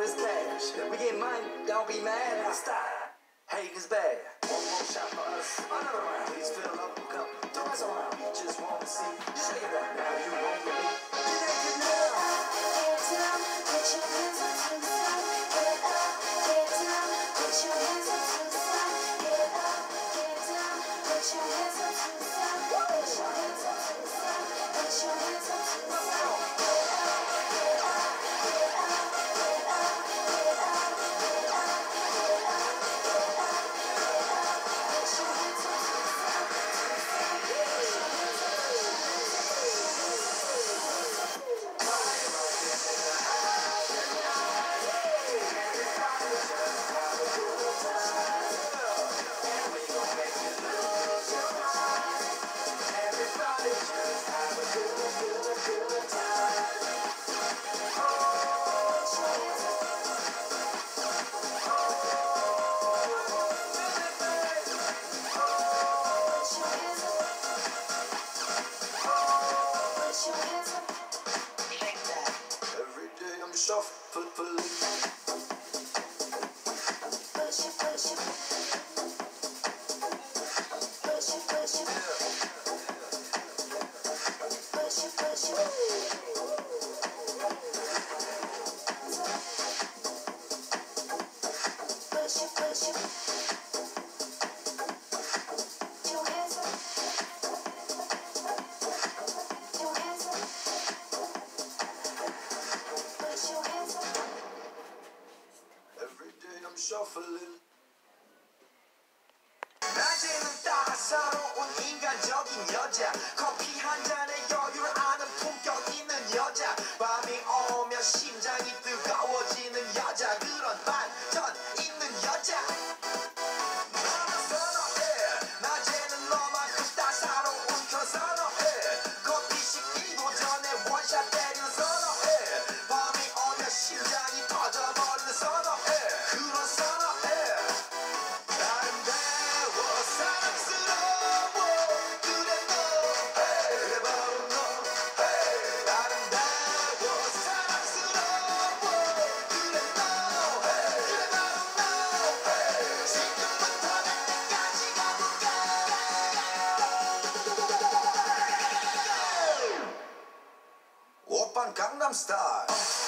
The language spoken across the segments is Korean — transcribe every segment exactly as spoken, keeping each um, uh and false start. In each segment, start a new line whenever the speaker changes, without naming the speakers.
is cash. We get money, don't be mad. Now stop. Hate is bad. One more shot for us. Another round. Please fill up a cup. Don't mess around. We just want to see. Shake it up now. You won't believe. Get it, get down. Get down. Put your hands up to the side. Get up. Get down. Put your hands up to the side. Get up. Get down. Put your hands up to the side. Put your hands up to the side. Put your hands up to the side. Get up. Get up. Get up. Get up. Get up. Get up. Shuffling. Push it, push it. Push it, push it. Push it, push it. Push it, push it. Your hands up. Your hands up. Push your hands up. Every day I'm shuffling. 낮에는 따사로운 인간적인 여자. 커피 한 잔에 여유를 아는 품격 있는 여자. 밤이 오면 심장이 뜨거워지는 여자. 그런 반전 있는 여자. 나는 선호해. 낮에는 너만큼 따사로운 그런 선호해. 커피 식기도 전에 원샷 때리는 선호해. 밤이 오면 심장이 터져버리는 선호해. 그런 선호해. 아름다워 사랑스러워 그래 너 그래 바로 너 아름다워 사랑스러워 그래 너 그래 바로 너 지금부터 날 때까지 가볼까. 오빤 강남스타일.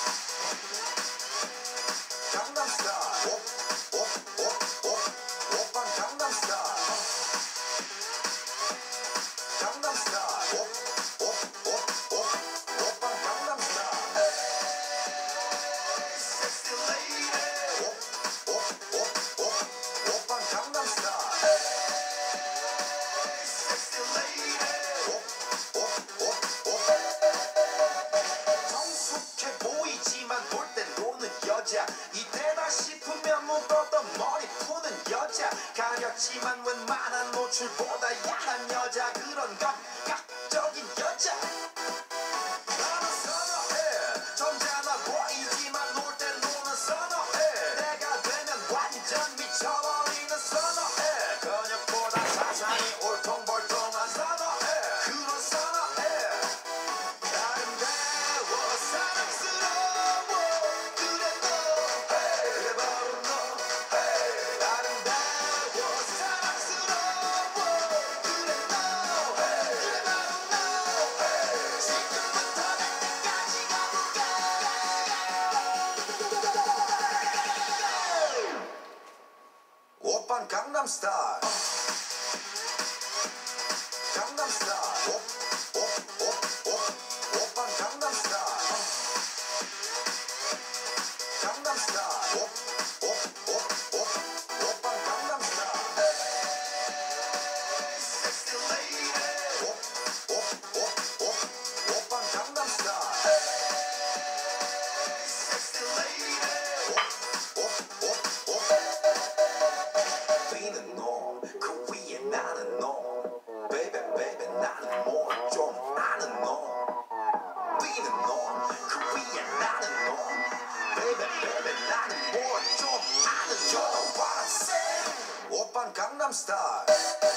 강남스타일. 오, 오, 오, 오. 오빤 강남스타일. 강남스타일. 오, 오, 오, 오. 오빤 강남스타일. Sexy lady. 오, 오, 오, 오. 오빤 강남스타일. Sexy lady. 오, 오, 오, 오. 성숙해 보이지만 놀 땐 노는 여자. 이때다 싶으면 묶었던 머리 푸는 여자. 가렸지만 웬만한 노출보다 야한 여자. 그런 감각적인 여자. 나는 선호해. 점잖아 보이지만 놀 땐 노는 선호해. 내가 되면 완전 미쳐버리는 선호해. 근육보다 사상이 울퉁불퉁한 선호해. 그런 선호해. 아름다워 사랑스러워 그래 너 그래 바로 너 아름다워 사랑스러워 그래 너 그래 바로 너 지금부터 날 때까지 가볼까. 오빤 강남스타일. 강남스타일. 오, 오, 오, 오. 오빤 강남스타일. 강남스타일. 오, 오, 오, 오. 오빤 강남스타일. Sexy lady. 오, 오, 오, 오. 오빤 강남스타일. Sexy lady. 오, 오, 오, 오. 비는 놈, 그 위에 나는 놈. Baby, baby, 나는 뭘 좀 아는 놈. 비는 놈, 그 위에 나는 놈. Baby, baby, 나는 뭘 좀 아는 You know what I'm saying. 오빤 강남스타일.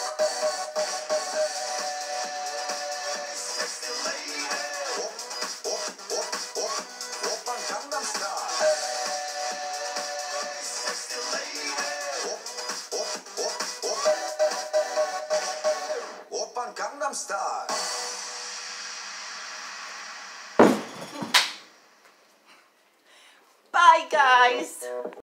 Sexy lady. 오, 오, 오, 오. 오빤 강남스타일. Gangnam Style.
Bye guys.